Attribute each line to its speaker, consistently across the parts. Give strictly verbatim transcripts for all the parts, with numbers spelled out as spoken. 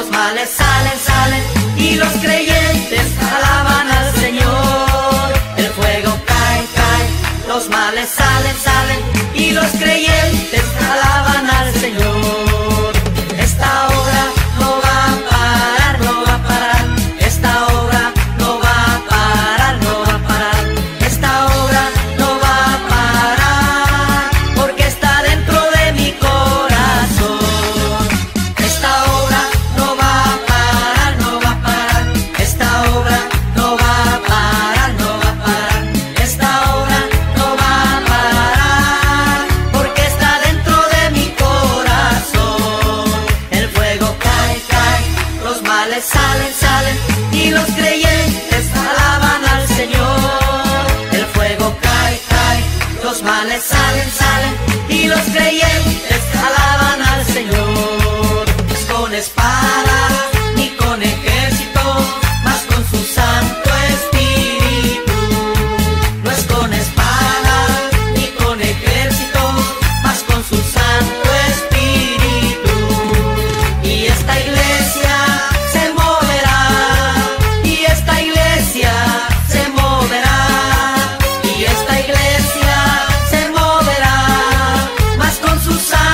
Speaker 1: males salen, salen y los creyentes alaban al Señor. El fuego cae, cae, los males salen, salen y los creyentes alaban al Señor. Esta obra no va a parar, no va a parar. Esta obra no va a parar, no va a parar. Esta obra no va a parar porque está dentro de mi corazón. Esta obra no va a parar, no va a parar. Esta obra no va a parar, no va a parar. Esta obra no va a parar porque está dentro de mi corazón. El fuego cae, cae, los males salen, salen y los creyentes alaban al Señor. El fuego cae, cae, los males salen, salen y los creyentes alaban al Señor. No es con espada ni con ejército, mas con su Santo Espíritu. No es con espada ni con ejército, mas con su Santo Espíritu. Y esta iglesia se moverá, y esta iglesia se moverá, y esta iglesia se moverá, mas con su Santo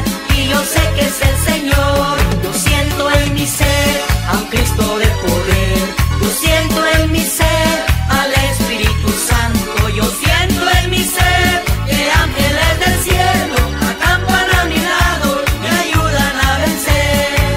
Speaker 1: lugar y yo sé que es el Señor. Yo siento en mi ser a un Cristo de poder. Yo siento en mi ser al Espíritu Santo. Yo siento en mi ser que ángeles del cielo acampan a mi lado, me ayudan a vencer.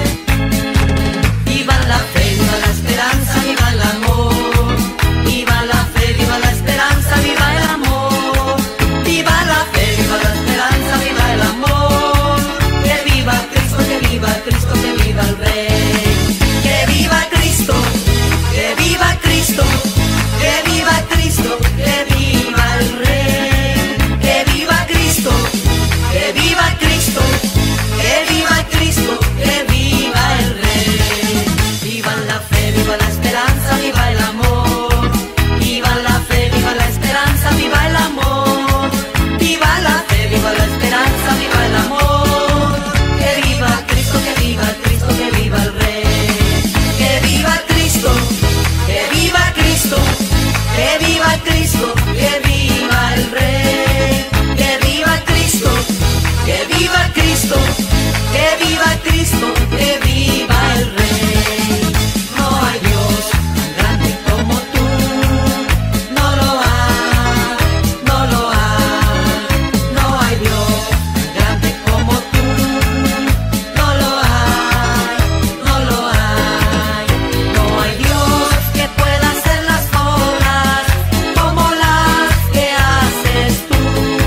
Speaker 1: Viva la fe, viva la esperanza, viva el amor. Viva la fe, viva la esperanza, viva el amor. Viva la fe, viva la esperanza, viva el amor. Que viva Cristo, que viva Cristo, que viva el Rey. Que viva Cristo, que viva Cristo, que viva Cristo, que viva el Rey. Que viva Cristo, que viva Cristo, que viva Cristo, que viva el Rey. Viva la fe, viva la esperanza, viva el amor. Viva la fe, viva la esperanza, viva el amor. Viva la fe, viva la esperanza, viva el amor. Que viva Cristo, que viva Cristo, que viva el Rey. Que viva Cristo, que viva Cristo, que viva Cristo, que viva el Rey. Que viva Cristo, que viva Cristo, que viva Cristo, que viva el Rey. No hay Dios tan grande como tú, no lo hay, no lo hay. No hay Dios tan grande como tú, no lo hay, no lo hay. No hay Dios que pueda hacer las obras como las que haces tú.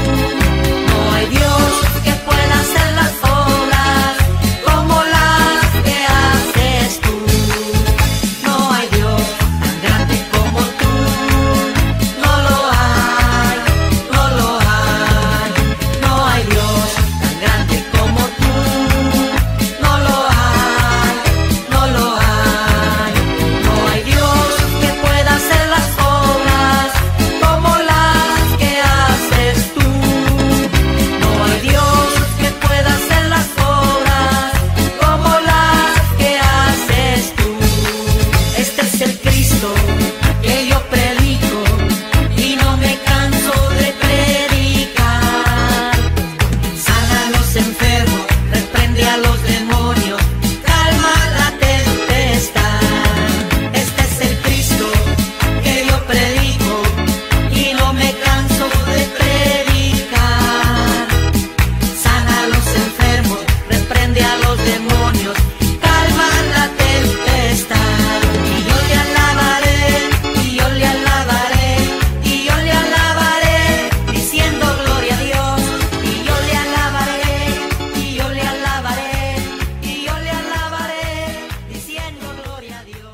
Speaker 1: No hay Dios que pueda hacer las obras como las que haces tú. No hay Dios tan grande como tú, no lo hay, no lo hay. No hay Dios tan grande como tú, no lo hay, no lo hay. No hay Dios que pueda hacer las obras como las que haces tú. No hay Dios que pueda hacer las obras como las que haces tú. Este es el Cristo que yo predico y no me canso de predicar. Sana a los enfermos, reprende a los demonios, calma la tempestad. Este es el Cristo que yo predico y no me canso de predicar. Sana a los enfermos, reprende a los demonios, calma la tempestad. Y yo le alabaré, y yo le alabaré, y yo le alabaré, diciendo gloria a Dios. Y yo le alabaré, y yo le alabaré, y yo le alabaré, diciendo gloria a Dios.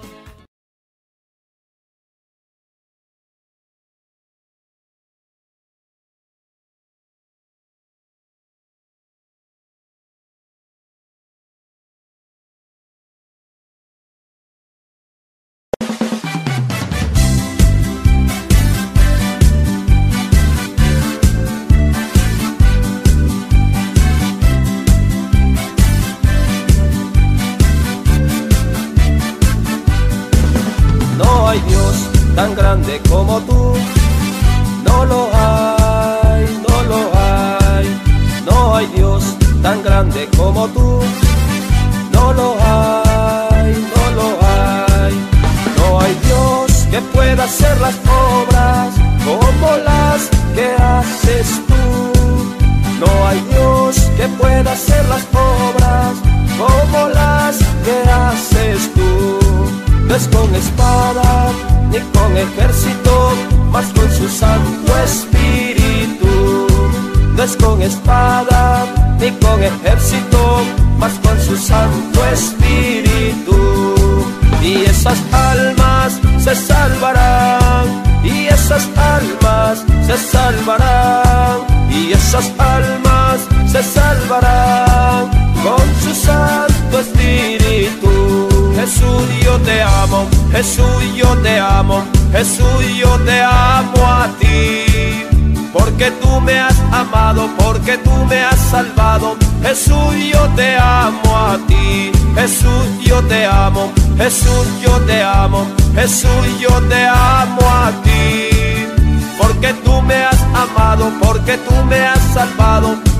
Speaker 2: No hay Dios tan grande como tú, no lo hay, no lo hay. No hay Dios tan grande como tú, no lo hay, no lo hay. No hay Dios que pueda hacer las obras como las que haces tú. No hay Dios que pueda hacer las obras como las que haces tú. No es con espada ni con ejército, mas con su Santo Espíritu. No es con espada ni con ejército, mas con su Santo Espíritu. Y esas almas se salvarán, y esas almas se salvarán, y esas almas se salvarán con su Santo Espíritu. Jesús, yo te amo, Jesús, yo te amo, Jesús, yo te amo a ti. Porque tú me has amado, porque tú me has salvado. Jesús, yo te amo a ti. Jesús, yo te amo, Jesús, yo te amo, Jesús, yo te amo a ti. Porque tú me has amado, porque tú me has salvado.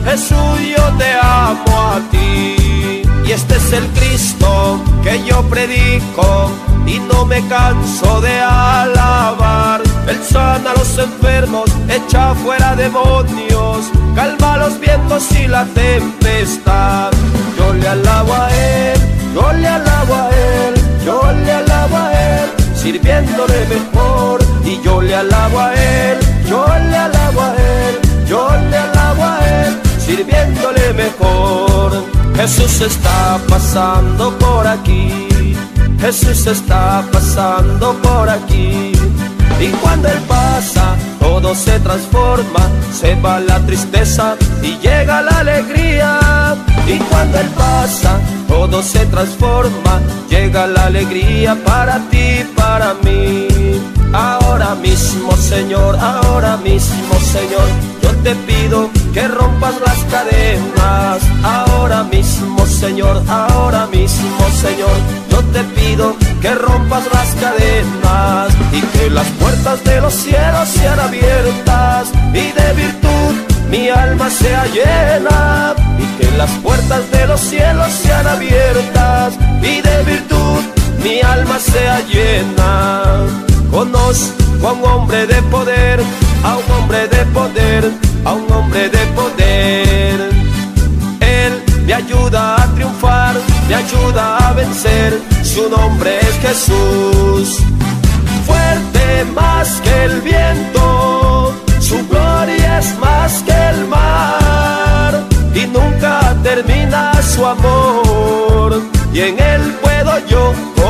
Speaker 2: Jesús, yo te amo a ti. Y este es el Cristo que yo predico y no me canso de alabar. Él sana a los enfermos, echa fuera demonios, calma los vientos y la tempestad. Yo le alabo a Él, yo le alabo a Él, yo le alabo a Él, sirviéndole mejor. Y yo le alabo a Él, yo le alabo a Él, yo le alabo a Él, sirviéndole mejor. Jesús está pasando por aquí, Jesús está pasando por aquí. Y cuando Él pasa, todo se transforma, se va la tristeza y llega la alegría. Y cuando Él pasa, todo se transforma, llega la alegría para ti, para mí. Ahora mismo, Señor, ahora mismo, Señor, yo te pido que rompas las cadenas. Ahora mismo, Señor, ahora mismo, Señor, yo te pido que rompas las cadenas y que las puertas de los cielos sean abiertas y de virtud mi alma sea llena. Y que las puertas de los cielos sean abiertas y de virtud mi alma sea llena. Conozco a un hombre de poder, a un hombre de poder, a un hombre de poder. Él me ayuda a triunfar, me ayuda a vencer. Su nombre es Jesús. Fuerte más que el viento, su gloria es más que el mar. Y nunca termina su amor, y en Él puedo yo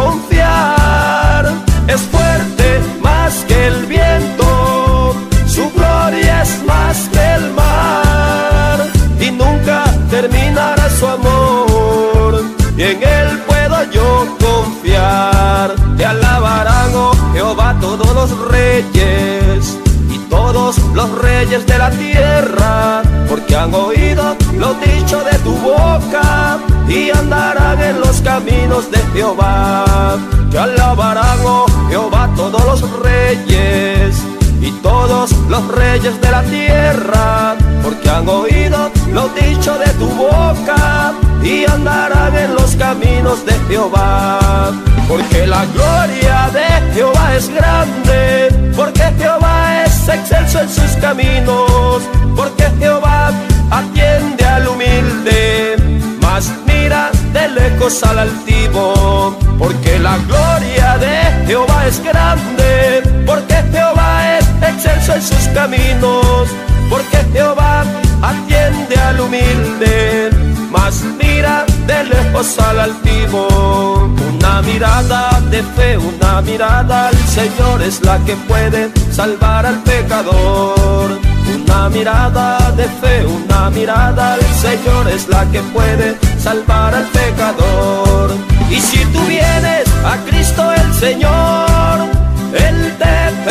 Speaker 2: confiar. Es fuerte más que el viento, su gloria es más que el mar. Y nunca terminará su amor, y en Él puedo yo confiar. Te alabarán, oh Jehová, todos los reyes y todos los reyes de la tierra, porque han oído lo dicho de tu boca y andarán en los caminos de Jehová. Te alabarán, oh Jehová, todos los reyes y todos los reyes de la tierra, porque han oído lo dicho de tu boca y andarán en los caminos de Jehová. Porque la gloria de Jehová es grande, porque Jehová es excelso en sus caminos, porque Jehová atiende al humilde, mas mira de lejos al altivo. Porque la gloria de Jehová es grande, porque Jehová es excelso en sus caminos, porque Jehová atiende al humilde, mas mira de lejos al altivo. Una mirada de fe, una mirada al Señor es la que puede salvar al pecador. Una mirada de fe, una mirada al Señor es la que puede salvar al pecador. Y si tú vienes a Cristo el Señor, Él te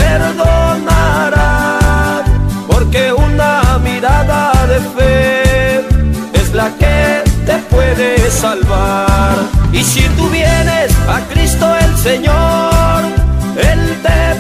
Speaker 2: perdonará, porque una mirada de fe es la que te puede salvar. Y si tú vienes a Cristo el Señor, Él te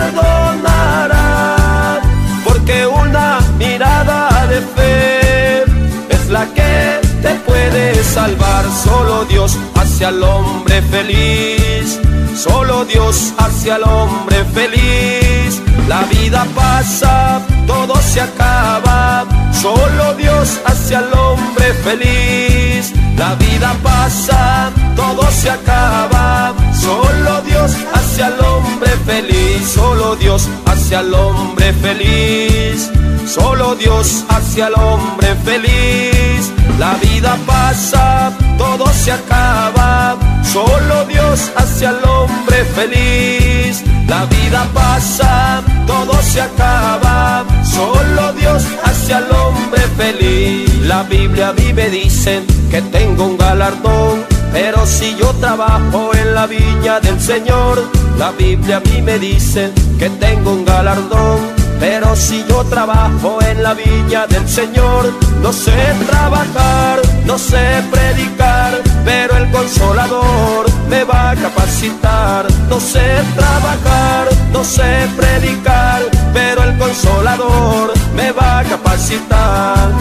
Speaker 2: perdonará, porque una mirada de fe es la que te puede salvar. Solo Dios hace al hombre feliz, solo Dios hace al hombre feliz. La vida pasa, todo se acaba, solo Dios hace al hombre feliz. La vida pasa, todo se acaba, solo Dios hace al hombre feliz. Solo Dios hace al hombre feliz, solo Dios hace al hombre feliz. La vida pasa, todo se acaba, solo Dios hace al hombre feliz. La vida pasa, todo se acaba, solo Dios hace al hombre feliz. La Biblia a mí me dice que tengo un galardón, pero si yo trabajo en la viña del Señor. La Biblia a mí me dice que tengo un galardón, pero si yo trabajo en la viña del Señor. No sé trabajar, no sé predicar, pero el Consolador me va a capacitar. No sé trabajar, no sé predicar, pero el Consolador me va a capacitar. Jehová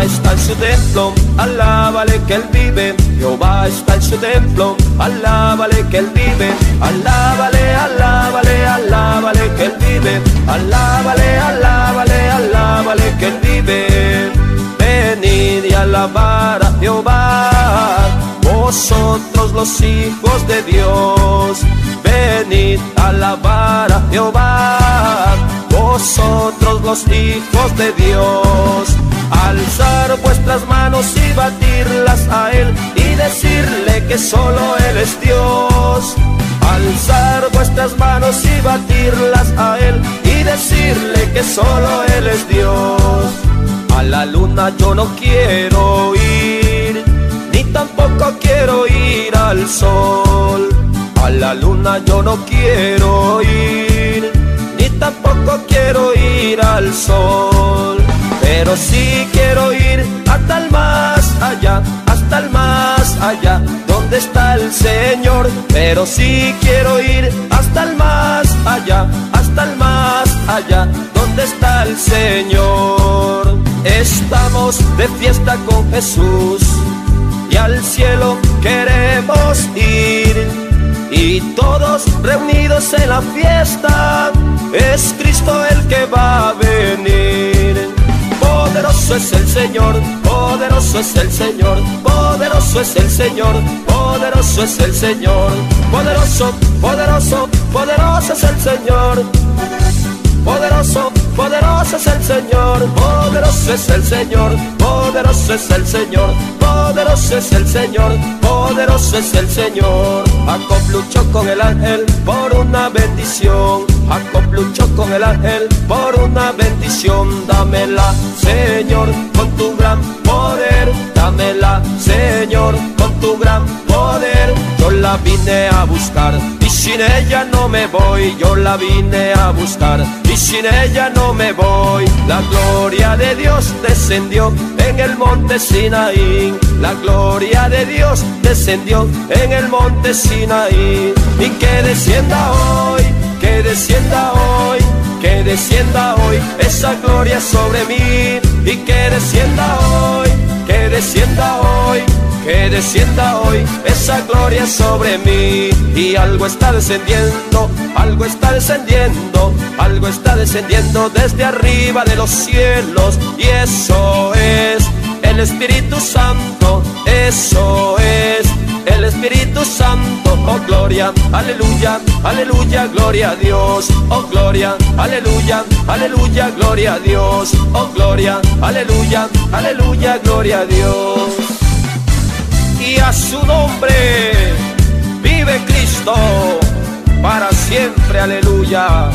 Speaker 2: está en su templo, alábale que Él vive. Jehová está en su templo, alábale que Él vive. Alábale, alábale, alábale que Él vive. Alábale, alábale, alábale que Él vive. Venid y alabar a Jehová, vosotros los hijos de Dios. Venid a alabar a Jehová, vosotros los hijos de Dios. Alzar vuestras manos y batirlas a Él y decirle que solo Él es Dios. Alzar vuestras manos y batirlas a Él y decirle que solo Él es Dios. A la luna yo no quiero ir, ni tampoco quiero ir al sol. A la luna yo no quiero ir, ni tampoco quiero ir al sol. Pero sí quiero ir hasta el más allá, hasta el más allá, donde está el Señor. Pero sí quiero ir hasta el más allá, hasta el más allá, donde está el Señor. Estamos de fiesta con Jesús y al cielo queremos ir. Y todos reunidos en la fiesta, es Cristo el que va a venir. Poderoso es el Señor, poderoso es el Señor, poderoso es el Señor, poderoso es el Señor. Poderoso, poderoso, poderoso es el Señor. Poderoso, poderoso es el Señor, poderoso es el Señor, poderoso es el Señor, poderoso es el Señor, poderoso es el Señor. Jacob luchó con el ángel por una bendición, Jacob luchó con el ángel por una bendición. Dámela, Señor, con tu gran poder, dámela, Señor, con tu gran poder. Yo la vine a buscar y sin ella no me voy, yo la vine a buscar y sin ella no me voy. La gloria de Dios descendió en el monte Sinaí, la gloria de Dios descendió en el monte Sinaí. Y que descienda hoy, que descienda hoy, que descienda hoy esa gloria sobre mí. Y que descienda hoy, que descienda hoy, que descienda hoy esa gloria sobre mí. Y algo está descendiendo, algo está descendiendo, algo está descendiendo desde arriba de los cielos. Y eso es el Espíritu Santo, eso es el Espíritu Santo. Oh gloria, aleluya, aleluya, gloria a Dios. Oh gloria, aleluya, aleluya, gloria a Dios. Oh gloria, aleluya, aleluya, gloria a Dios. Y a su nombre vive Cristo para siempre, aleluya.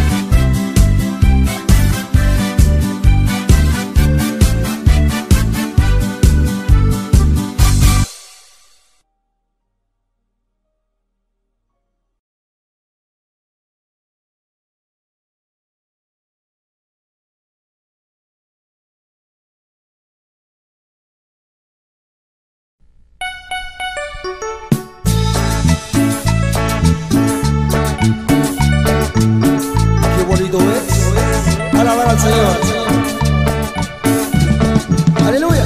Speaker 3: Alabar al Señor. Aleluya.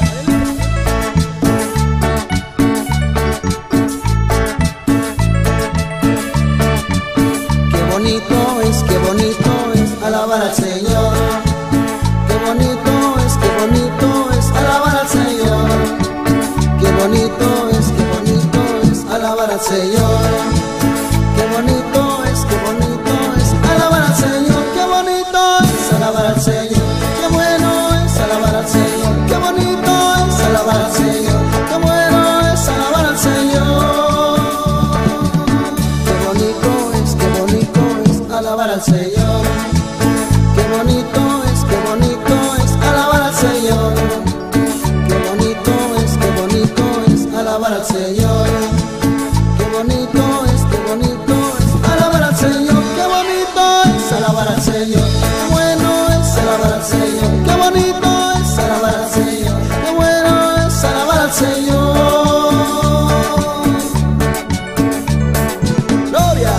Speaker 3: Qué bonito es, qué bonito es alabar al Señor. Qué bonito es, qué bonito es alabar al Señor. Qué bonito es, qué bonito es alabar al Señor. Qué bonito es, qué bonito es alabar al Señor. Qué bonito es alabar al Señor. Qué bueno es alabar al Señor. Qué bonito es alabar al Señor. Qué bueno es alabar al Señor. Qué bonito es, qué bonito es alabar al Señor. Qué bonito es, qué bonito es alabar al Señor. Qué bonito es, qué bonito es alabar al Señor. Qué bonito es, qué bonito es alabar al Señor. Qué bonito es alabar al Señor. Qué bueno es alabar al Señor. Qué bonito es alabar al Señor. Qué bueno es alabar al Señor. Gloria.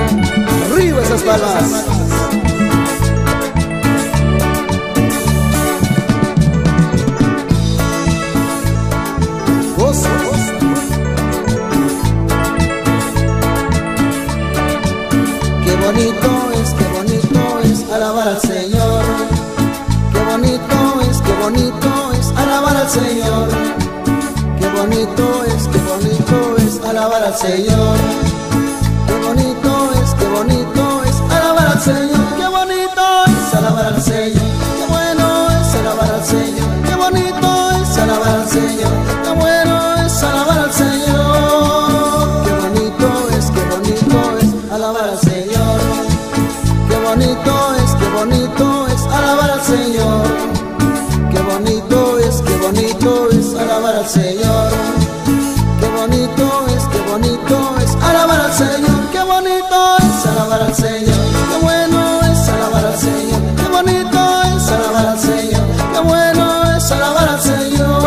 Speaker 3: Arriba esas palmas. Señor. Qué bonito es, qué bonito es alabar al Señor. Qué bonito es, qué bonito es alabar al Señor. Qué bonito es, qué bonito es alabar al Señor. Qué bonito es alabar al Señor. Qué bueno es alabar al Señor. Qué bonito es alabar al Señor. Qué bueno es alabar al Señor. Qué bonito es, qué bonito es alabar al Señor. Qué bonito es, qué bonito es alabar al Señor. Qué bonito es, qué bonito es alabar al Señor. Qué bonito es, qué bonito es alabar al Señor. Qué bonito es alabar al Señor. Qué bueno es alabar al Señor. Qué bonito es alabar al Señor. Qué bueno es alabar al Señor.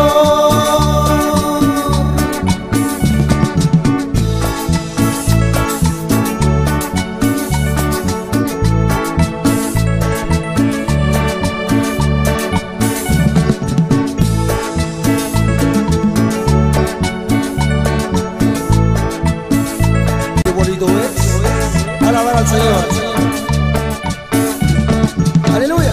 Speaker 3: Alabar al Señor. Aleluya.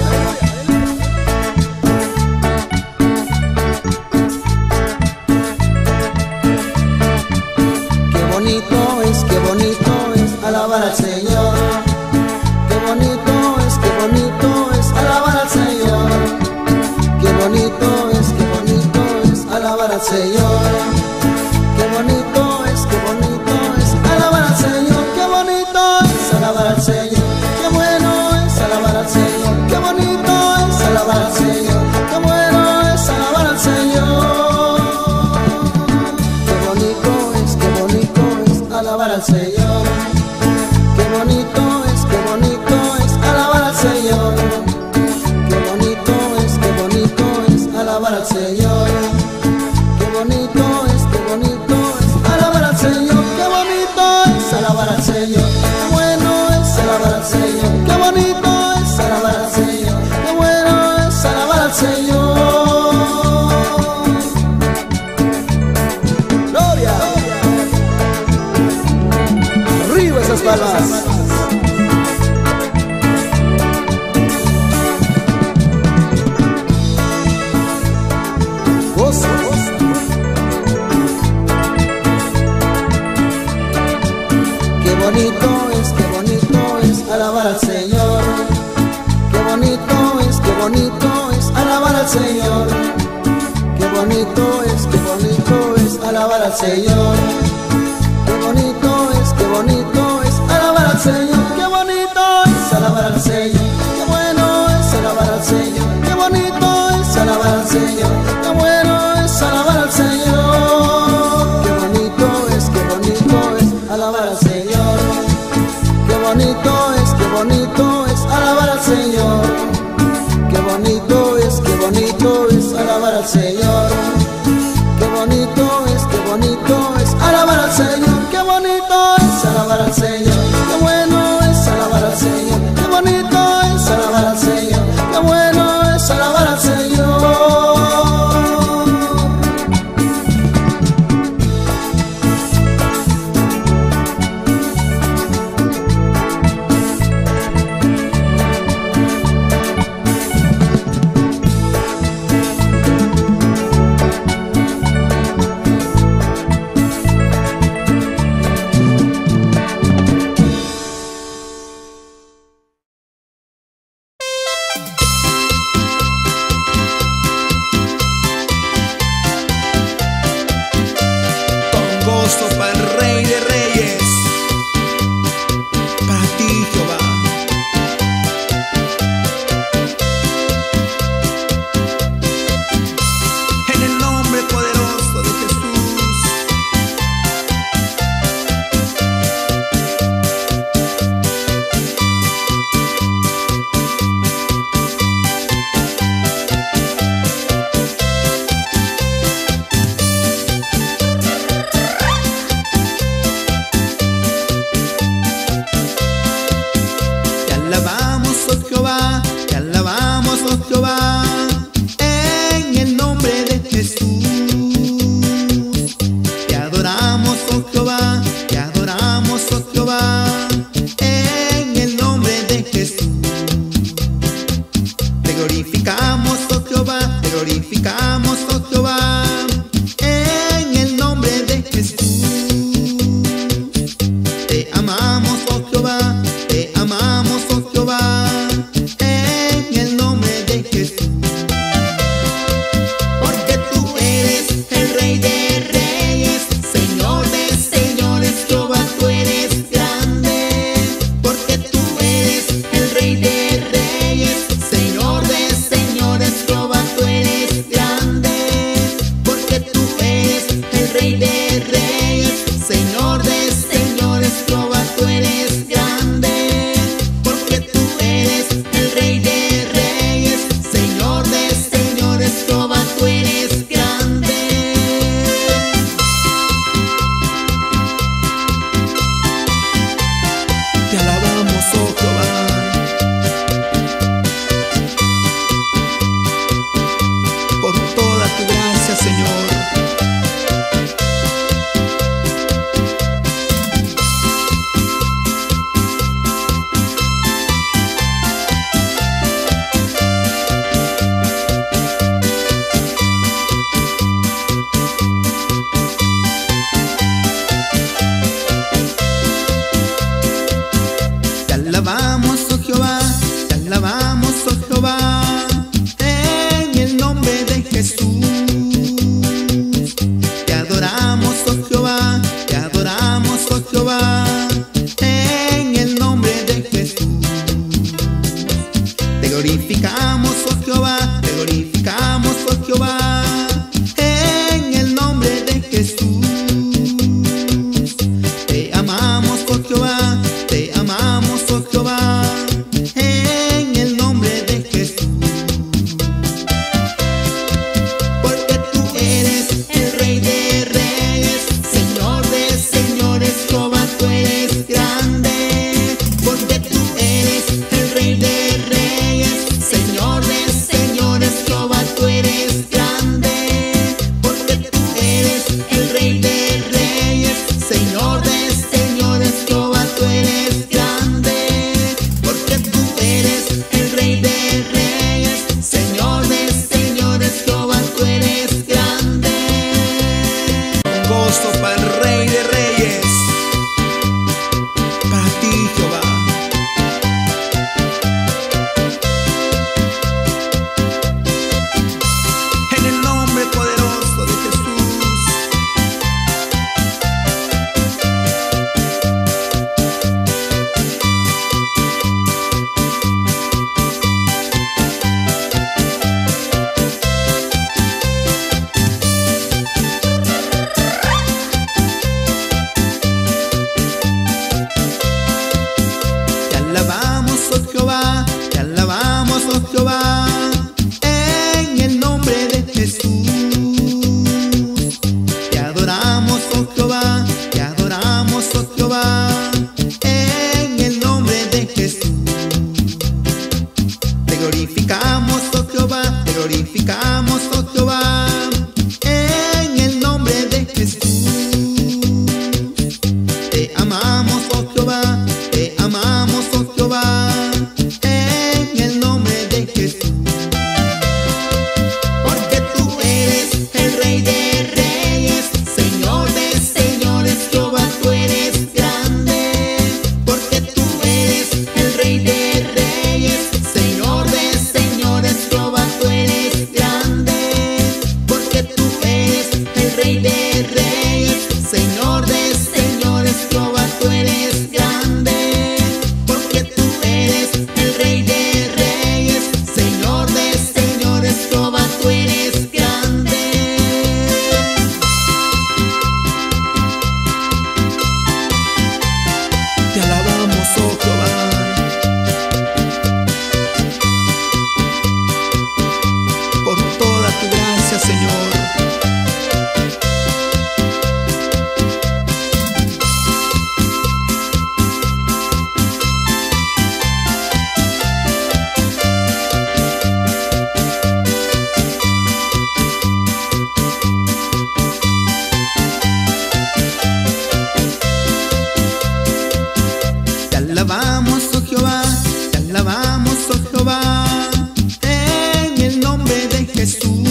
Speaker 3: Qué bonito es, qué bonito es alabar al Señor. Qué bonito es, qué bonito es alabar al Señor. Qué bonito es, qué bonito es alabar al Señor. Qué bonito es, qué bonito es alabar al Señor. Qué bonito es alabar al Señor. Qué bueno es alabar al Señor. Qué bonito es alabar al Señor. Qué bueno es alabar al Señor. Qué bonito es, qué bonito es alabar al Señor. Qué bonito es, qué bonito es alabar al Señor. Qué bonito es, qué bonito es alabar al Señor. Qué bonito es, qué bonito es alabar al Señor. Qué bonito es alabar al Señor. Qué bueno es alabar al Señor. Qué bonito es alabar al Señor. Qué bueno es alabar al Señor. Gloria. Arriba esas palmas. Gozo, gozo. Qué bonito es, qué bonito es alabar al Señor. Qué bonito es, qué bonito es alabar al Señor. Qué bonito es, qué bonito es alabar al Señor. Qué bonito es, qué bonito es alabar al Señor. Qué bonito es alabar al Señor. Qué bueno es alabar al Señor. Qué bonito es alabar al Señor. Qué bueno es alabar al Señor. Qué bonito es, qué bonito es alabar al Señor. Qué bonito es, qué bonito es alabar al Señor. Qué bonito es, qué bonito es alabar al Señor. Qué bonito es, qué bonito es alabar al Señor. Qué bonito es alabar al Señor. Qué bueno es alabar al Señor. Qué bonito es alabar al Señor. Qué bueno es alabar al Señor.
Speaker 4: Rey de reyes, Señor de señores, Jehová, tú eres grande, porque tú eres el Rey de reyes, Señor de señores, Jehová, tú eres grande. Te alabamos, oh Jehová, por toda tu gracia, Señor. Te alabamos, oh Jehová, te alabamos, oh Jehová, en el nombre de Jesús.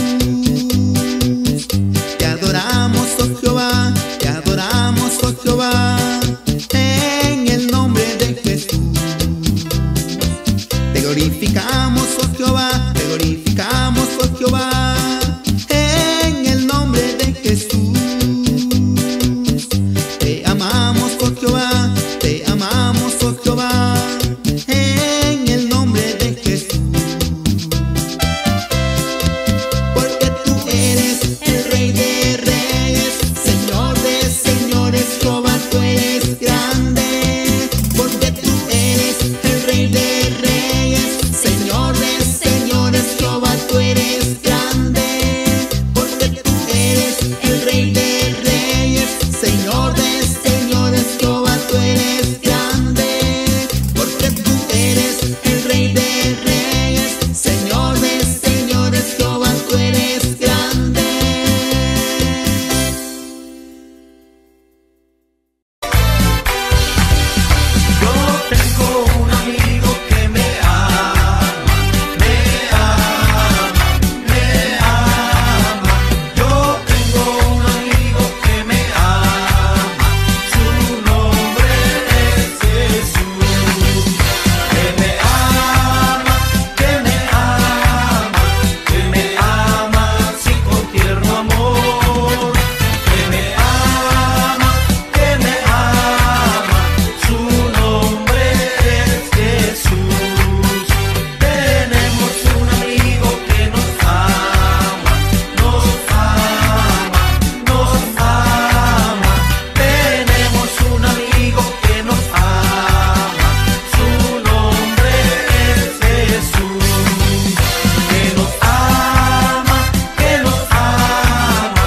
Speaker 4: Te adoramos, oh Jehová, te adoramos, oh Jehová, en el nombre de Jesús. Te glorificamos, oh Jehová, te glorificamos, oh Jehová, en el nombre de Jesús. Te amamos, oh Jehová, te amamos, oh Jehová, en el nombre de Jesús. Porque tú eres el Rey de reyes, Señor de señores, Jehová, tú eres grande. Porque tú eres el Rey de reyes, Señor de señores, Jehová, tú eres grande. Porque tú eres el Rey de reyes, Señor de señores, Jehová, tú eres grande. Porque tú eres el Rey de reyes, Señor de señores, Jehová, tú eres grande.
Speaker 5: Yo tengo un amigo que me ama, me ama, me ama. Yo tengo un amigo que me ama, su nombre es Jesús. Que me ama, que me ama, que me ama así con tierno amor. Que me ama, que me ama, su nombre es Jesús. Tenemos un amigo que nos ama, nos ama, nos ama. Tenemos un amigo que nos ama, su nombre es Jesús. Que nos ama, que nos ama,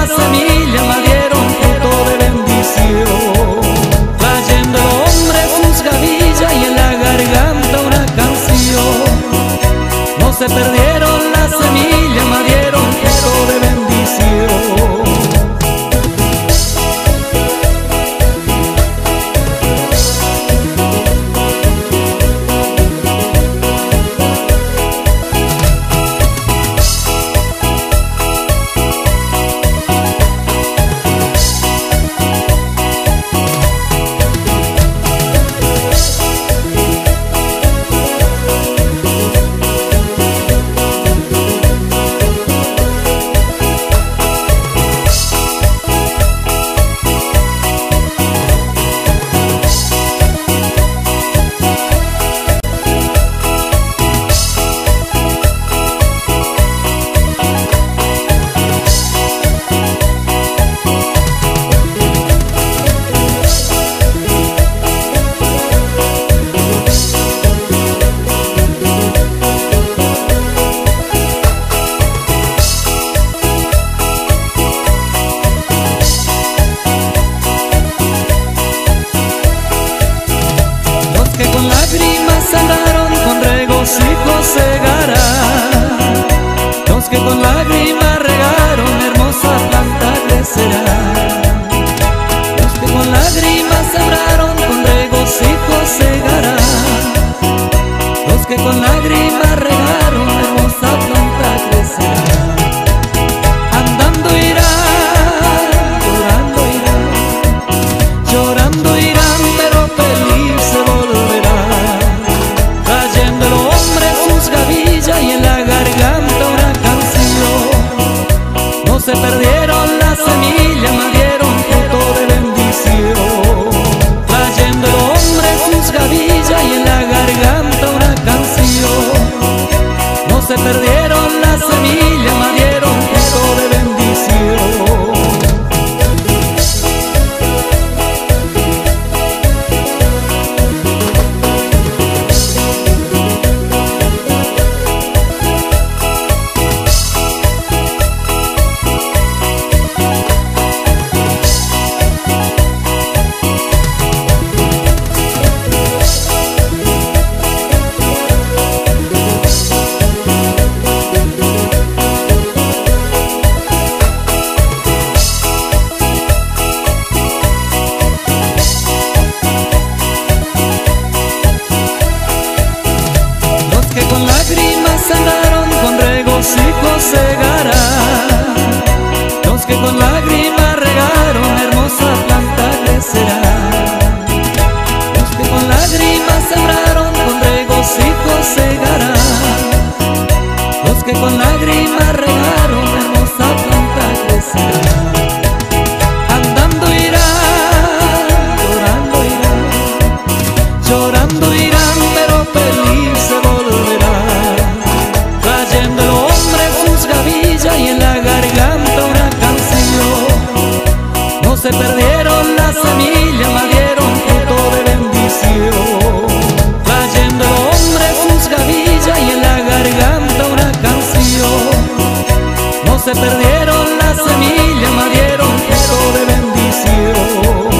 Speaker 6: la semilla, me dieron fruto de bendición. Trayendo el hombre sus gavillas y en la garganta una canción. No se perdieron la semilla, me dieron fruto de bendición. Que con lágrimas regaron, hermosa planta crecerá. Los que con lágrimas sembraron, con regocijo segará. Los que con lágrimas regaron, hermosa planta crecerá. Andando irán, llorando irán, llorando irán, pero feliz se volverán. Trayendo el hombre sus gavillas y en la garganta una no se perdieron la semilla, me dieron fruto de bendición. Trayendo el hombre sus gavillas y en la garganta una canción. No se perdieron la semilla, me dieron fruto de bendición. Los que con lágrimas regaron, hermosa planta crecerá. Los que con lágrimas sembraron, con regocijo segará. Los que con lágrimas regaron, hermosa planta crecerá. Andando irán, llorando irán, llorando irán, pero feliz se volverán. Trayendo el hombre sus gavillas y en la garganta una canción. No se perdieron la semilla, me dieron fruto de bendición. Trayendo el hombre sus gavillas y en la garganta una canción. No se perdieron la semilla, me dieron fruto de bendición.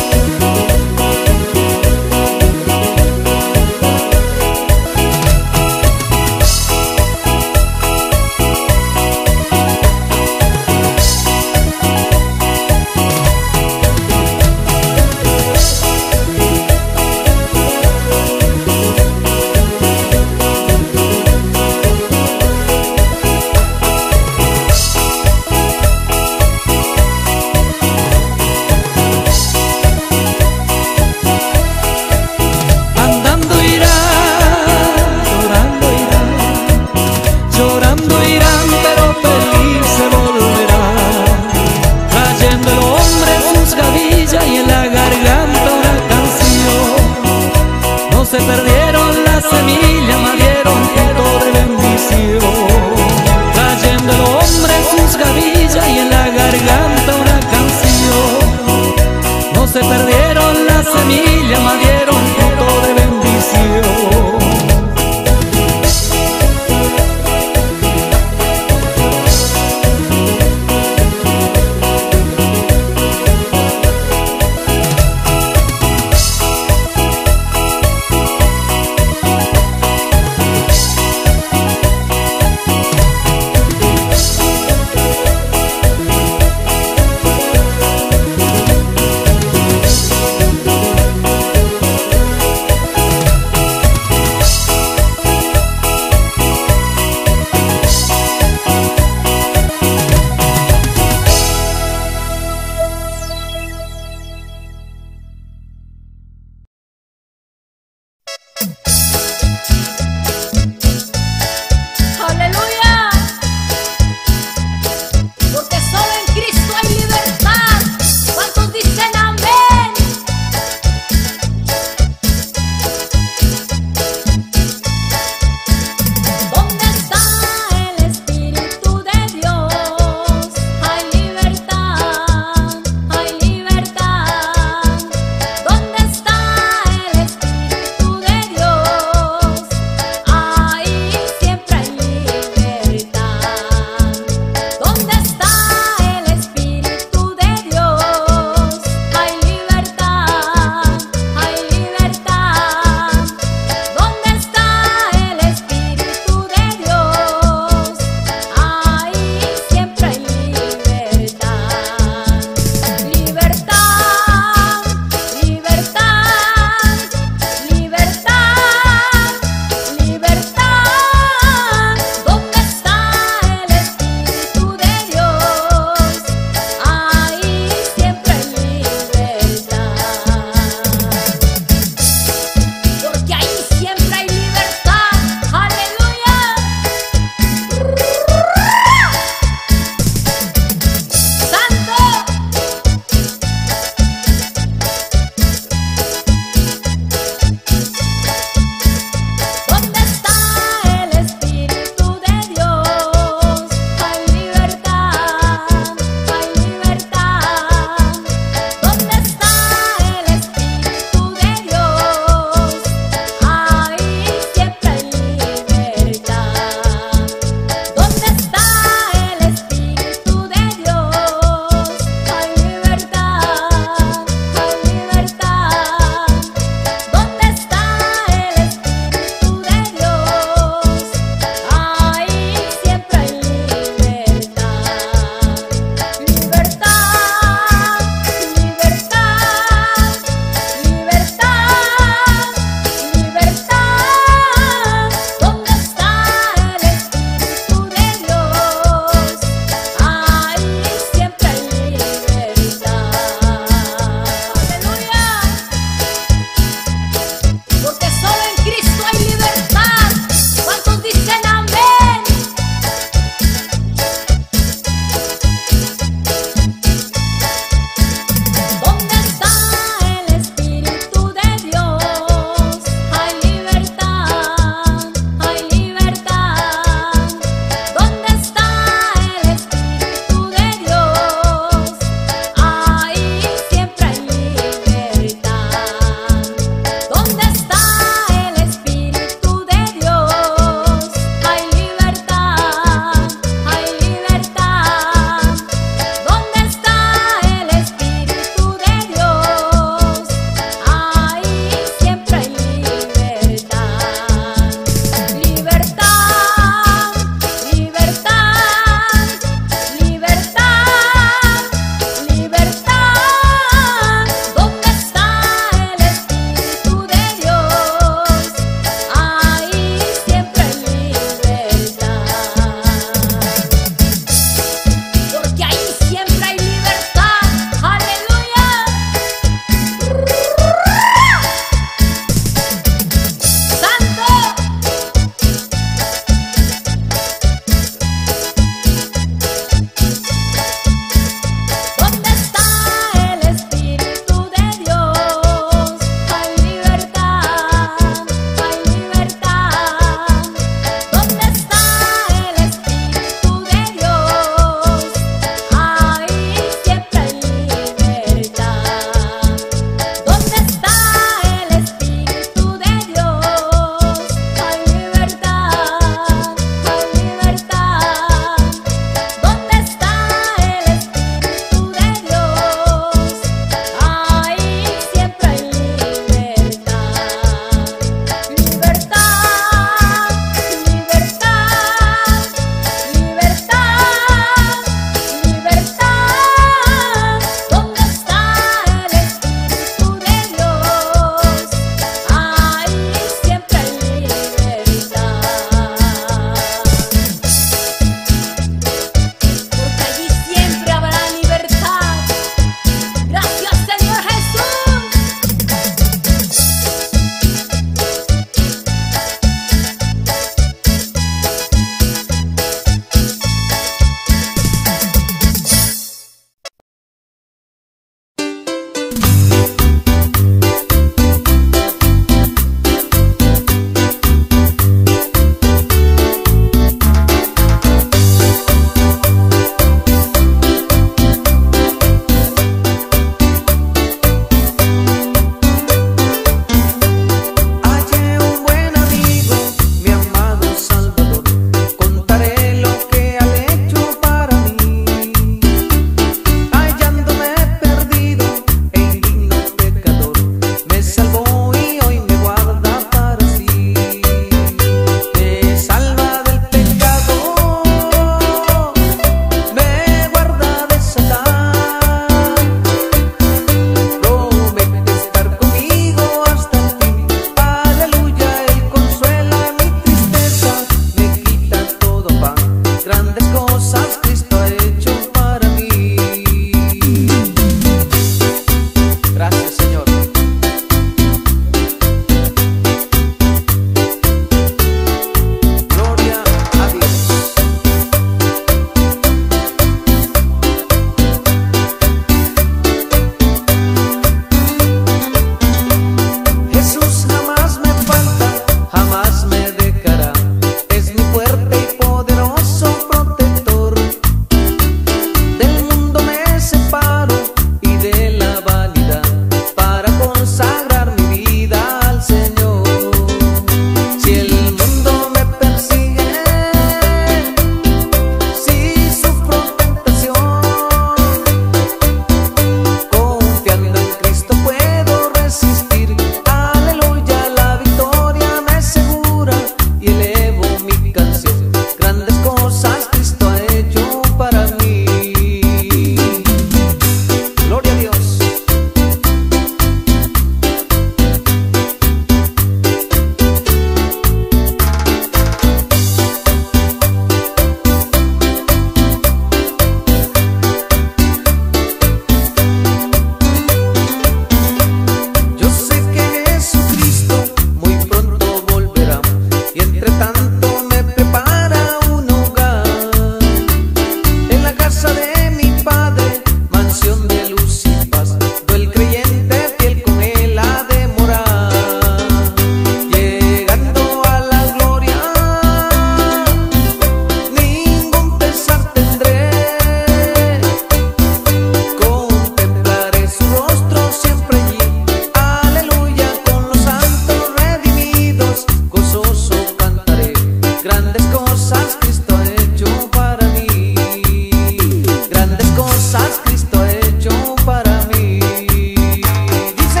Speaker 6: Grandes cosas Cristo ha hecho para mí. Grandes cosas Cristo ha hecho para mí. Dice: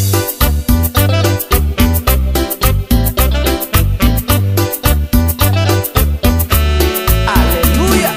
Speaker 6: aleluya.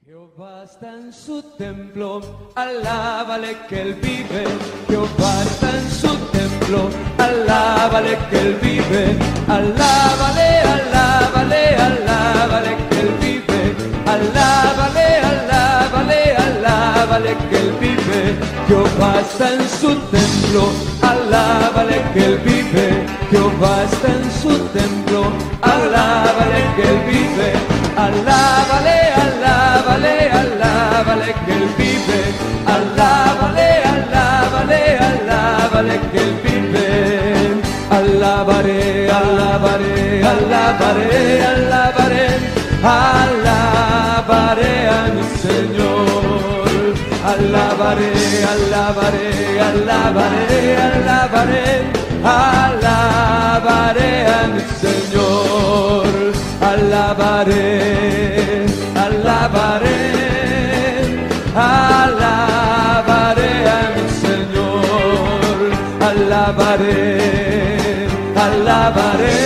Speaker 6: Jehová está en su templo, alábale que él vive. Jehová está en su templo, alábale que él vive. Alábale, alábale, alábale que él vive. Alábale, alábale, alábale que él vive. Jehová está en su templo, alábale que él vive. Jehová está en su templo, alábale que él vive. Alábale, alábale, alábale que él vive. Alábale, alábale, alábale que él vive. Alabaré, alabaré, alabaré, alabaré, alabaré a mi Señor. Alabaré, alabaré, alabaré, alabaré, alabaré a mi Señor. Alabaré, alabaré, alabaré a mi Señor. Alabaré, alabaré,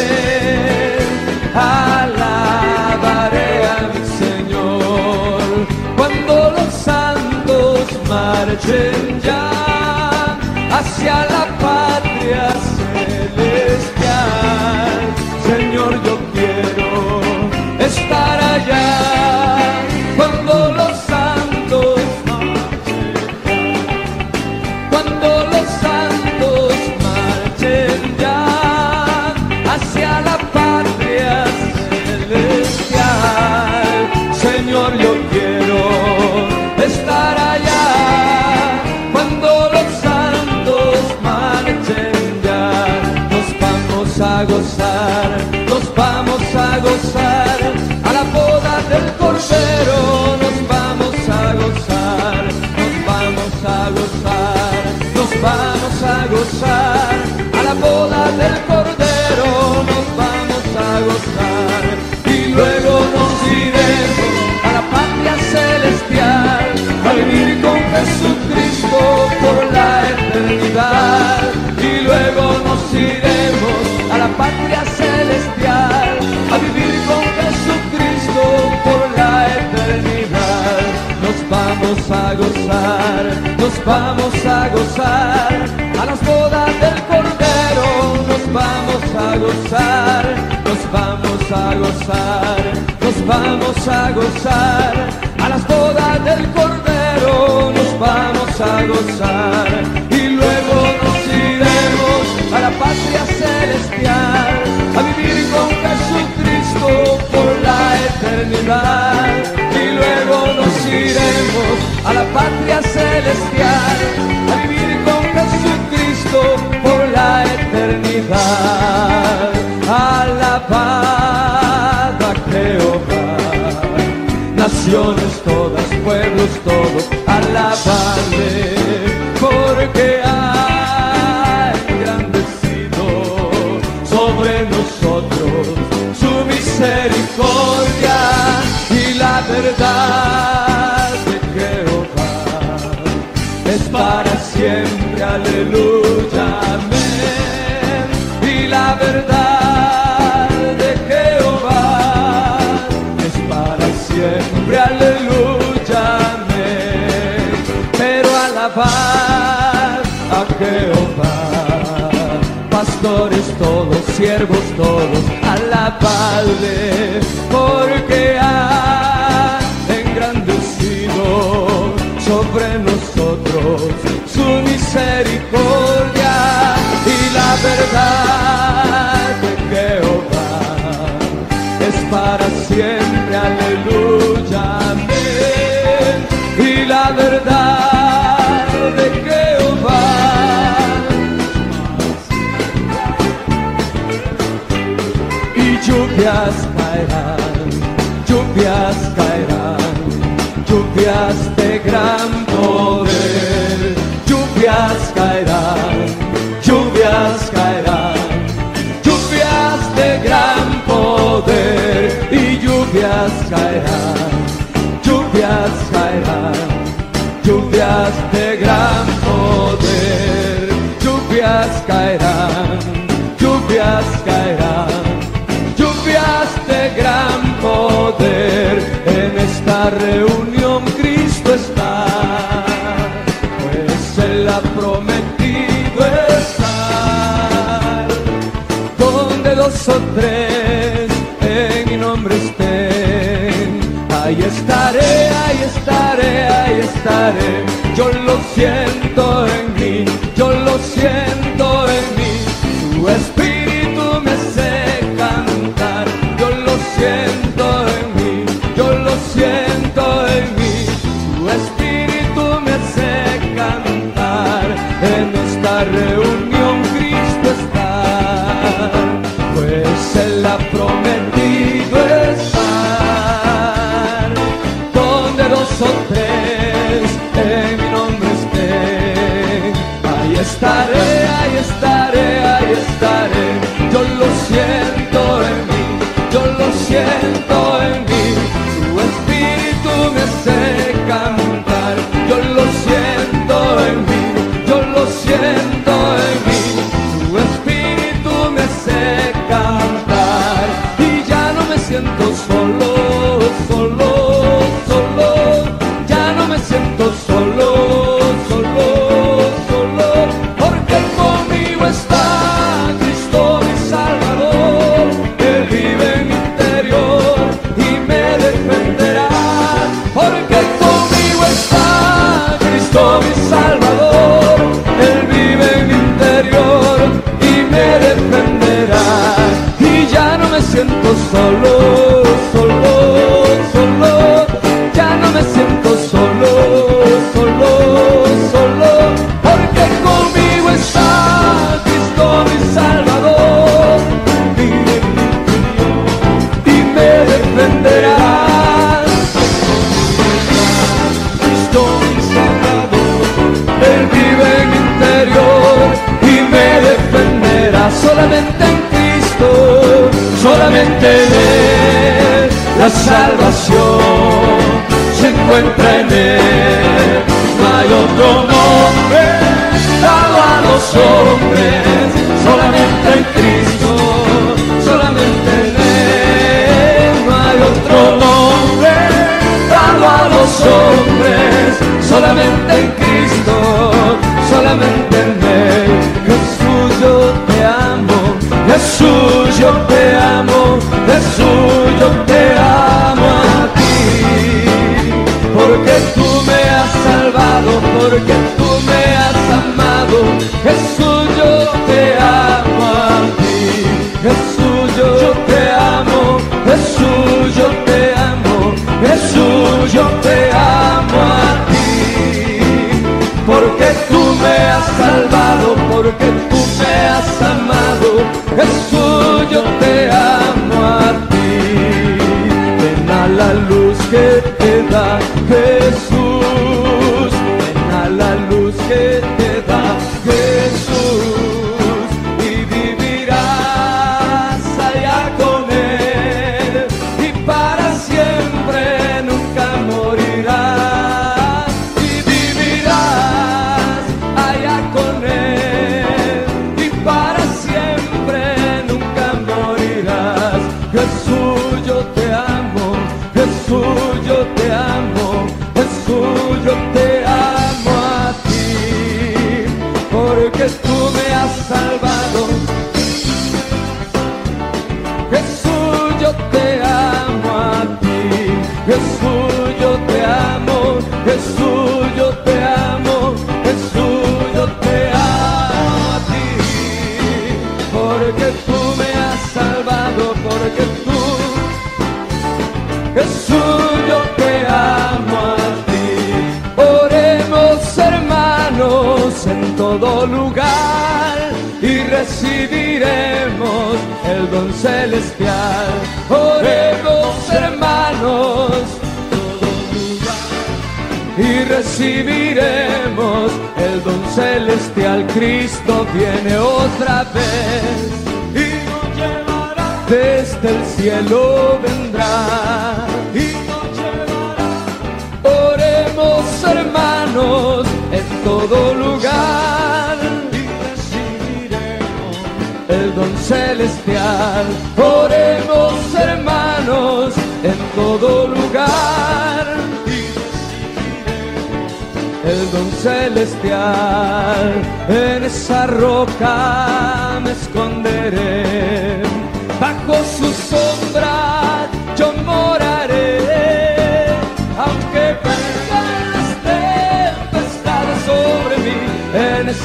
Speaker 6: alabaré a mi Señor. Cuando los santos marchen ya hacia la patria celestial, Señor, yo quiero estar allá cuando los santos marchen, cuando los santos marchen ya hacia la patria celestial. Señor, yo quiero estar allá cuando los santos marchen ya. Nos vamos a gozar, nos vamos a gozar a la boda del Cordero. Nos vamos a gozar, nos vamos a gozar, nos vamos a gozar a la boda del Cordero. Nos vamos a gozar y luego nos iremos a la patria celestial a vivir con Jesucristo por la eternidad. Y luego nos iremos a la patria celestial a vivir con Jesucristo por la eternidad. Nos vamos a gozar, nos vamos a gozar a las bodas del Cordero. Nos vamos a gozar, nos vamos a gozar, nos vamos a gozar a las bodas del Cordero. Nos vamos a gozar y luego nos iremos a la patria celestial a vivir con Jesucristo por la eternidad. Y luego nos iremos a la patria celestial a vivir con Jesucristo por la eternidad. Alabad a Jehová, naciones todas, pueblos todos, alabadle, porque ha engrandecido sobre nosotros su misericordia y la verdad de Jehová es para siempre, aleluya, amén. Y la verdad de Jehová es para siempre, aleluya, amén. Pero alabad a Jehová, pastores todos, siervos todos, alabadle, porque ha engrandecido sobre nosotros su misericordia y la verdad de Jehová es para siempre, aleluya, amén. Y la verdad de Jehová y lluvias caerán, lluvias caerán, lluvias de gran poder, lluvias caerán, lluvias caerán, lluvias de gran poder y lluvias caerán, lluvias caerán, lluvias de gran poder, lluvias caerán, lluvias caerán, lluvias de gran poder en esta reunión.
Speaker 2: Ahí estaré, ahí estaré, ahí estaré. Yo lo siento en mí, yo lo siento en mí. Tu espíritu me hace cantar. Yo lo siento en mí, yo lo siento en mí. Tu espíritu me hace cantar. En esta reunión Cristo está, pues Él ha prometido estar. Donde dos o tres en mi nombre estén, ahí estaré, ahí estaré, ahí estaré. Yo lo siento en mí, yo lo siento en mí. Tu espíritu me hace cantar. Yo lo siento en mí, yo lo siento en mí. Tu espíritu me hace cantar. Y ya no me siento solo, solo, solo. Ya no me siento solo, solo, solo. Porque conmigo está Cristo mi Salvador. Él vive en mi interior y me defenderá. Porque conmigo está Cristo mi Salvador. Él vive en mi interior y me defenderá. Y ya no me siento solo, solo, solo. Ya no me siento solo, solo, solo. Porque conmigo está Cristo mi Salvador. Vive en mi interior y me defenderá. Cristo mi Salvador. Él vive en mi interior y me defenderá. Solamente en Cristo, solamente en Él, la salvación se encuentra en Él. No hay otro nombre dado a los hombres, solamente en Cristo, solamente en Él. No hay otro nombre dado a los hombres, solamente en Cristo, solamente en Él. Jesús, yo te amo, Jesús, yo te amo, Jesús, yo te amo a ti. Porque tú me has salvado, porque tú me has amado. Jesús, yo te amo a ti. Jesús, yo te amo, Jesús, yo te amo, Jesús, yo te amo a ti. Porque tú me has salvado, porque tú me has amado. Jesús, yo te amo a ti. Ven a la luz que te da Jesús, ven a la luz que te da Jesús, y vivirás allá con Él, y para siempre nunca morirás, y vivirás allá con Él, y para siempre nunca morirás. Jesús, yo te amo, Jesús, yo te amo, Jesús, yo te amo a ti, porque tú me has salvado. Jesús, yo te amo a ti, Jesús, yo te amo, Jesús, yo te amo, Jesús, yo te amo a ti, porque tú me has salvado, porque tú, Jesús, yo te amo a ti. Oremos, hermanos, en todo lugar, y recibiremos el don celestial. Oremos, hermanos, en todo lugar, y recibiremos el don celestial. Cristo viene otra vez y nos llevará, desde el cielo vendrá y nos llevará. Oremos, hermanos, en todo lugar, y recibiremos el don celestial. Oremos, hermanos, en todo lugar, y recibiremos el don celestial. En esa roca me esconderé, bajo su sombra yo moraré.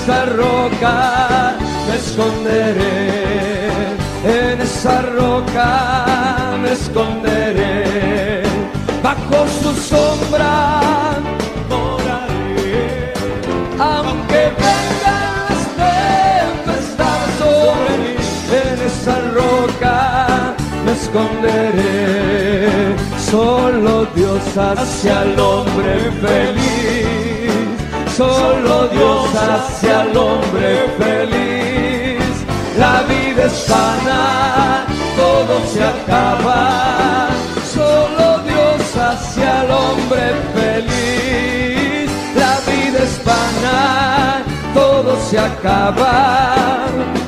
Speaker 2: esa roca me esconderé, en esa roca me esconderé, bajo su sombra moraré, aunque vengan las tempestades sobre mí, en esa roca me esconderé. Solo Dios hace al hombre feliz, solo Dios hace al hombre feliz. La vida es sana, todo se acaba, solo Dios hace al hombre feliz. La vida es vana, todo se acaba,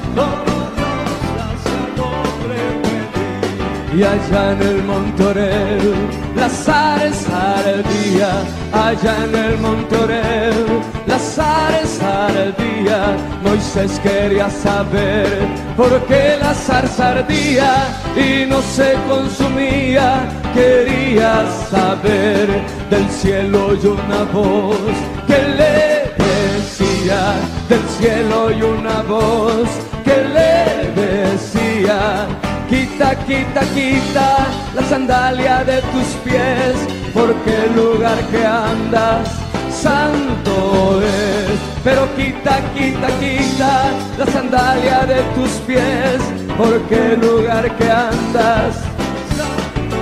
Speaker 2: y allá en el Monte Oreb, la zarza ardía. Allá en el Monte Oreb, la zarza ardía. Moisés quería saber por qué la zarza ardía y no se consumía. Quería saber, del cielo y una voz que le decía, del cielo y una voz que le decía: quita, quita, quita la sandalia de tus pies, porque el lugar que andas santo es. Pero quita, quita, quita la sandalia de tus pies, porque el lugar que andas santo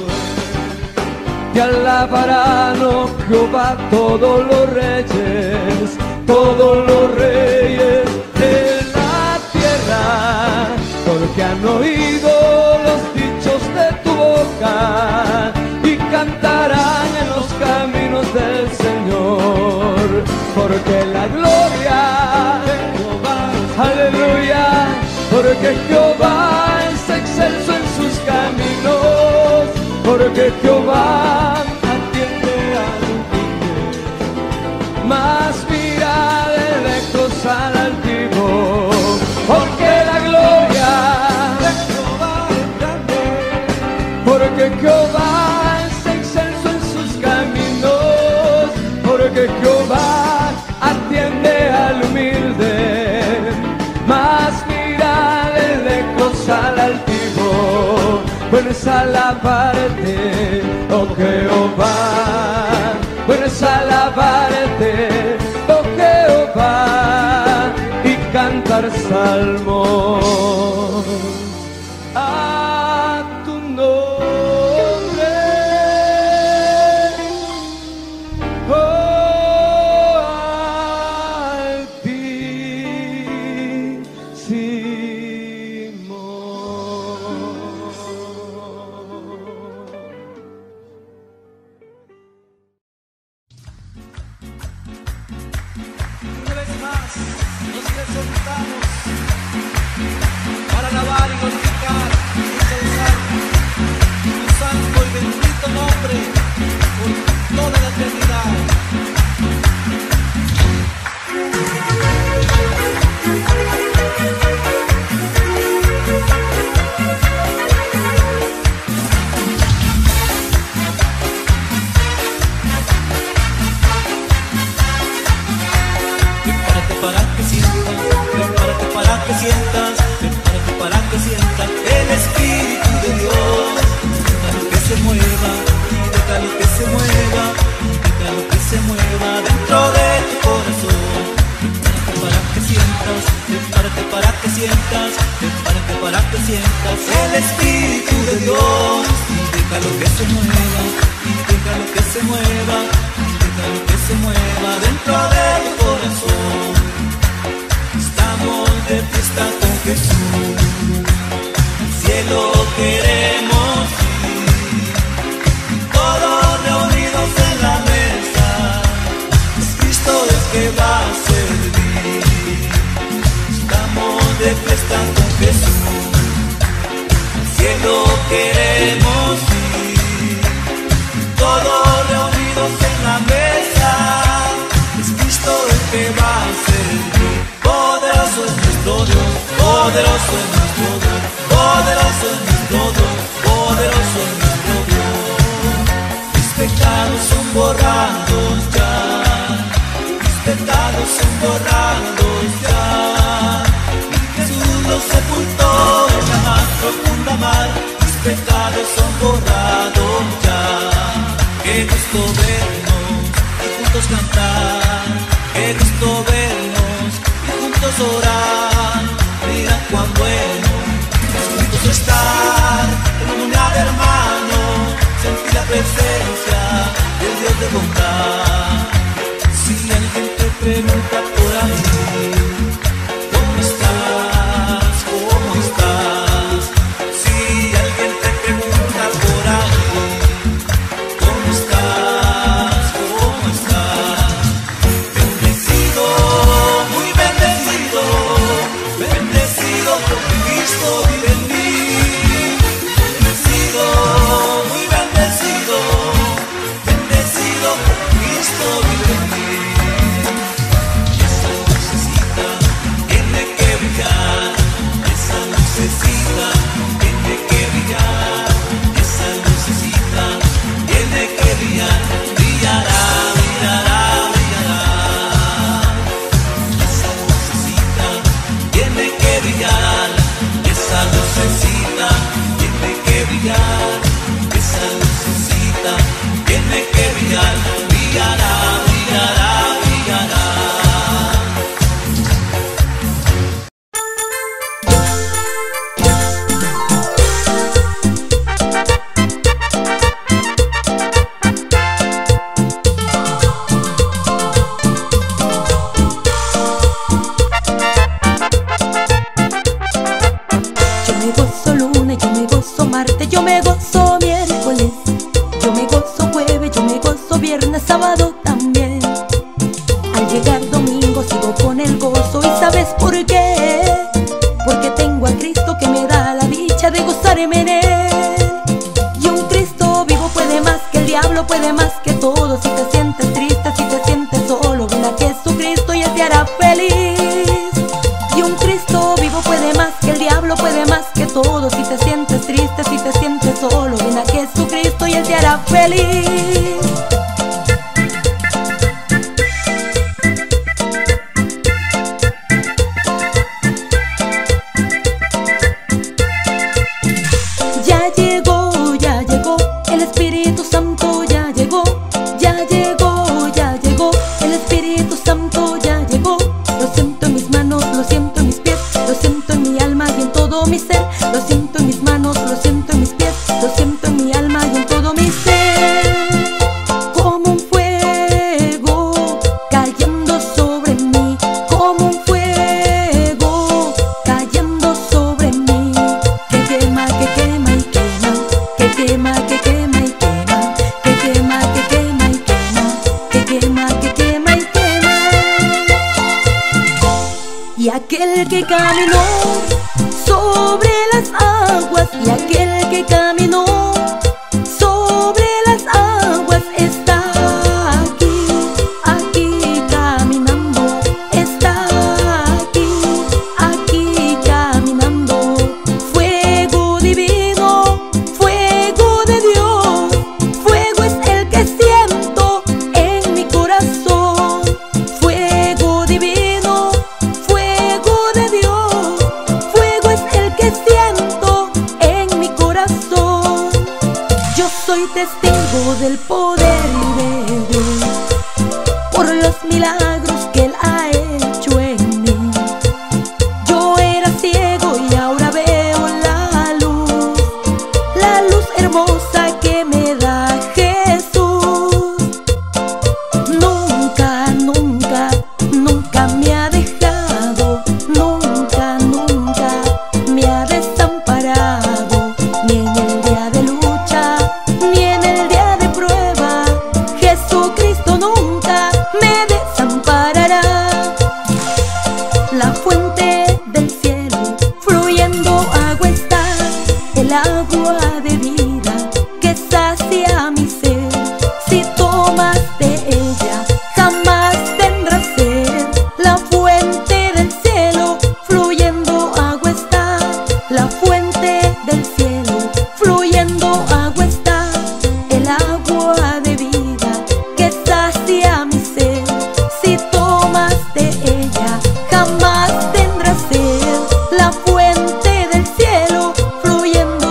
Speaker 2: es. Te alabarán, oh Jehová, todos los reyes, todos los reyes de la tierra, porque han oído los dichos de tu boca y cantarán en los caminos del Señor, porque la gloria de Jehová, aleluya, porque Jehová es excelso en sus caminos, porque Jehová atiende al humilde, mas mira de lejos al altivo, porque la gloria de Jehová es grande, porque Jehová es excelso en sus caminos, porque Jehová atiende al humilde, mas mira de lejos al altivo. Bueno es alabarte, oh Jehová, bueno es alabarte, oh Jehová, y cantar salmos a tu nombre, oh
Speaker 5: Una vez más nos presentamos para alabar y glorificar y exaltar tu santo y bendito nombre por toda la eternidad. Prepárate para que sientas, prepárate para que sientas, prepárate para que sientas el Espíritu de Dios. Déjalo que se mueva, déjalo que se mueva, déjalo que se mueva dentro de tu corazón. Prepárate para que sientas, prepárate para que sientas, prepárate para que sientas el Espíritu de Dios. Y déjalo que se mueva, y déjalo que se mueva, déjalo que se mueva dentro de tu corazón. Estamos de fiesta con Jesús, al cielo queremos ir, todos reunidos en la mesa, es Cristo el que va a servir. Estamos de fiesta con Jesús, al cielo queremos ir, todos reunidos en la mesa, es Cristo el que va a servir. Poderoso es nuestro Dios, poderoso es nuestro Dios, poderoso es nuestro Dios, poderoso es nuestro Dios. Mis pecados son borrados ya, mis pecados son borrados clamar, mis pecados son borrados ya. Qué gusto vernos y juntos cantar, qué gusto vernos y juntos orar. Mira cuán bueno es juntos estar, en comunidad de hermanos, sentir la presencia del Dios de bondad. Si alguien te pregunta por ahí, ¿cómo estás? ¿Cómo estás? Si alguien te pregunta por ahí, ¿cómo estás? ¿Cómo estás? Bendecido, muy bendecido, bendecido porque Cristo vive en mí. Bendecido, muy bendecido, bendecido porque Cristo vive en mí. Esa lucecita tiene que brillar, esa lucecita tiene que brillar, esa lucecita tiene que brillar, brillará, brillará, brillará. Esa lucecita tiene que brillar, esa lucecita tiene que brillar, esa lucecita tiene que brillar, brillará, brillará, brillará.
Speaker 7: Yo me gozo lunes, yo me gozo martes, yo me gozo miércoles, yo me gozo jueves, yo me gozo viernes, sábado también. Al llegar domingo sigo con el gozo, y ¿sabes por qué? Porque tengo a Cristo que me da la dicha de gozarme en Él. Y un Cristo vivo puede más que el diablo, puede más que todo. Si te sientes triste, si te sientes solo, ven a Jesucristo y Él te hará feliz. Y un Cristo vivo puede más que el diablo, puede más que todo. Si te sientes triste, si te sientes solo, ven a Jesucristo y Él te hará feliz. Ya llegó, ya llegó, el Espíritu Santo ya llegó. Ya llegó, ya llegó, el Espíritu Santo ya llegó. Lo siento en mis manos, lo siento en mis pies, lo siento en mi alma y en todo mi ser. Lo siento en mis manos, lo siento en mis pies, lo siento en mi alma y en todo mi ser. Como un fuego cayendo sobre mí, como un fuego cayendo sobre mí, que quema, que quema y quema, que quema, que quema y quema, que quema, que quema y quema, que quema, que quema y quema. Y aquel que caminó sobre las aguas, y aquel que caminó sobre las aguas está aquí, aquí caminando, está aquí, aquí caminando. Fuego divino, fuego de Dios, fuego es el que siento en mi corazón. Fuego divino, fuego de Dios, fuego es el que siento en mi corazón. Yo soy testigo del poder de Dios, por los milagros que Él ha hecho en mí. Yo era ciego y ahora veo la luz, la luz hermosa que me da Jesús. Nunca, nunca, nunca me ha dejado, nunca, nunca me ha desamparado, ni en el día de lucha, ni en el día de prueba. Jesucristo nunca me desamparará. La fuente del cielo fluyendo agua está, el agua de vida que sacia mi ser. Si tomas de ella jamás tendrás sed. La fuente del cielo fluyendo agua está, la fuente del cielo fluyendo agua está, el agua de vida que sacia mi ser. Si tomas de ella jamás tendrás sed. La fuente del cielo fluyendo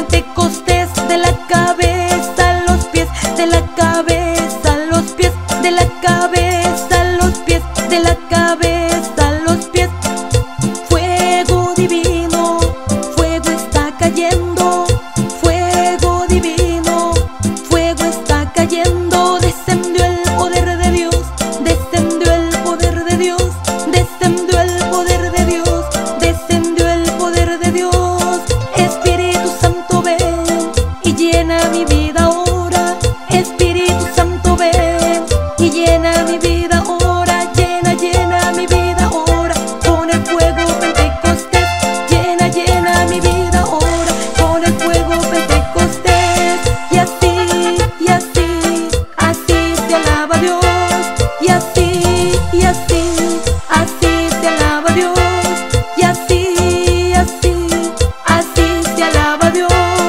Speaker 7: Pentecostés, de la cabeza a los pies, de la cabeza a los pies, de la cabeza a los pies, de la cabeza a los pies. Fuego divino, fuego está cayendo, fuego divino, fuego está cayendo. Descendió el poder de Dios, descendió el poder de Dios, descendió el poder de Dios, descendió el poder de Dios. Espíritu Santo, ven y llena mi vida ahora. Espíritu Santo, ven y llena mi vida ahora. Llena, llena mi vida ahora con el fuego Pentecostés. Llena, llena mi vida ahora con el fuego Pentecostés. Y así, y así, así se alaba Dios. Y así, y así, así se alaba Dios. Y así, así, así se alaba Dios.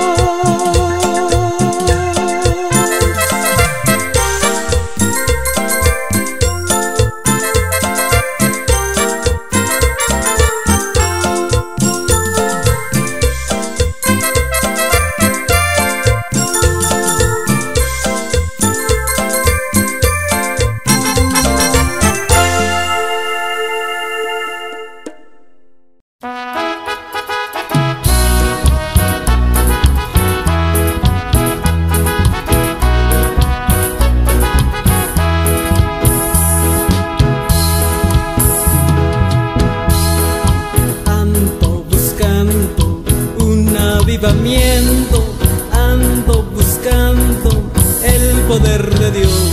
Speaker 8: Ando buscando un avivamiento, ando buscando el poder de Dios.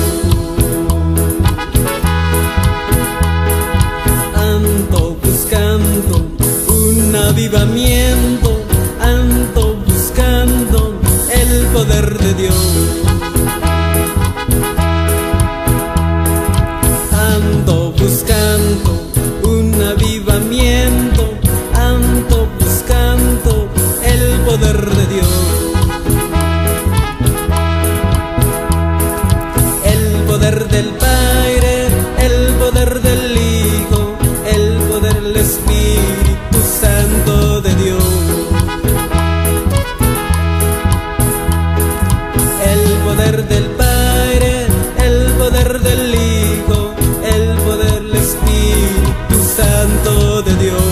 Speaker 8: Ando buscando un avivamiento, ando buscando el poder de Dios. Ando buscando un avivamiento, ando buscando el poder de Dios. El poder del Padre, el poder del Hijo, el poder del Espíritu Santo de Dios. El poder del Padre, el poder del Hijo, el poder del Espíritu Santo de Dios.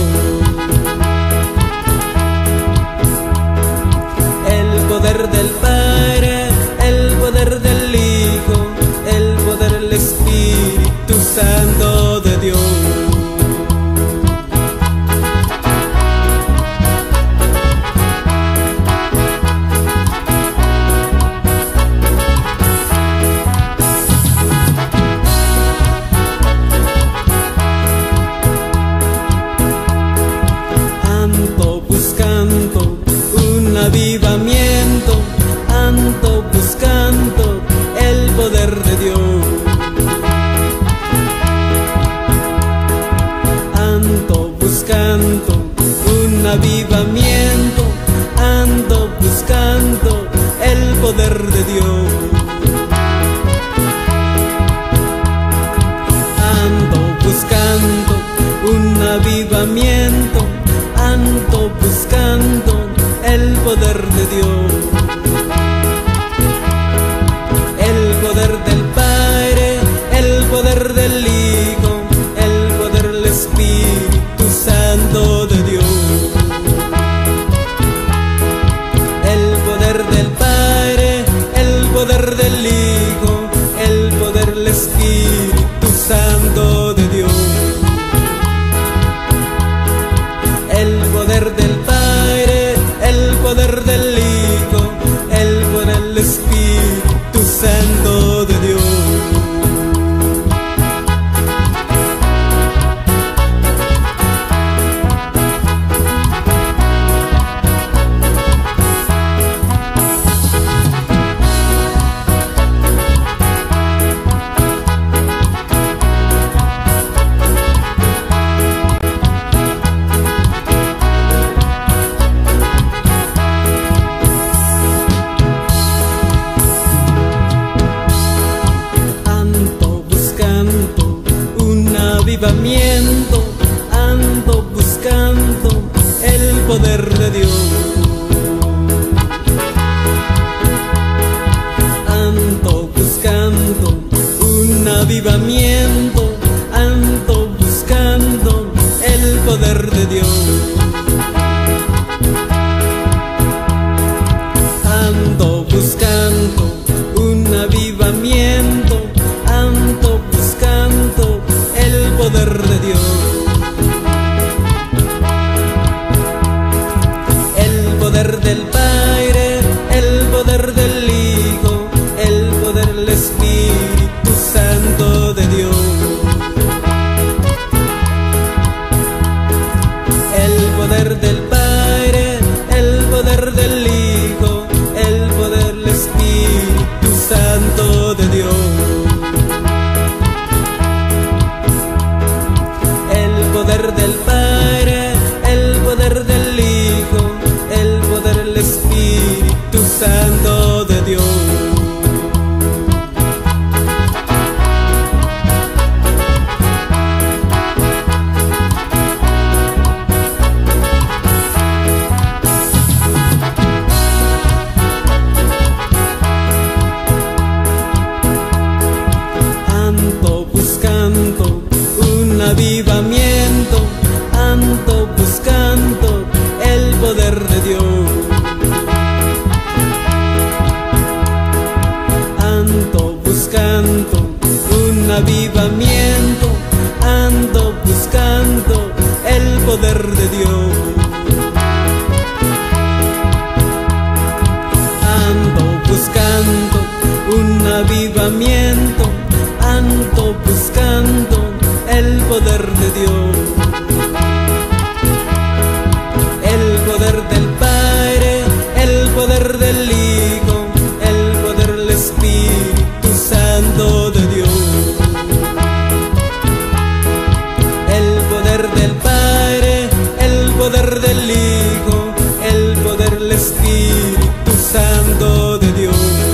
Speaker 8: El poder del Padre, el poder del Hijo, el poder del Espíritu Santo de Dios. Ando buscando un avivamiento, ando buscando el poder de Dios. Ando buscando un avivamiento, ando buscando el poder de Dios. Ando buscando un avivamiento, ando buscando el poder de Dios. El poder del Padre, el poder del Hijo, el poder del Espíritu Santo de Dios. El poder del Padre, el poder del Hijo, el poder del Espíritu Santo de Dios. El poder del Padre, el poder del Hijo, el poder del Espíritu Santo de Dios. avivamiento, ando buscando el poder de Dios. poder del Hijo, el poder del Espíritu Santo de Dios. El poder del Padre, el poder del Hijo, el poder del Espíritu Santo de Dios.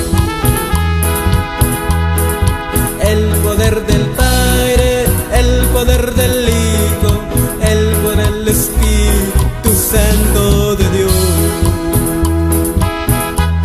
Speaker 8: El poder del Padre, el poder del Hijo, el poder del Espíritu Santo de Dios.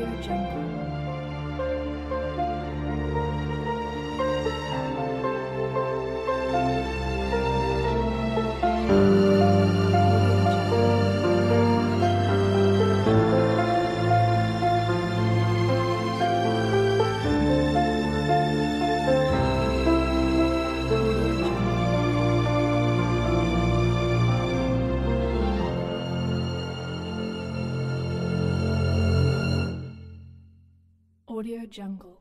Speaker 9: Audio Jungle. Audio Jungle.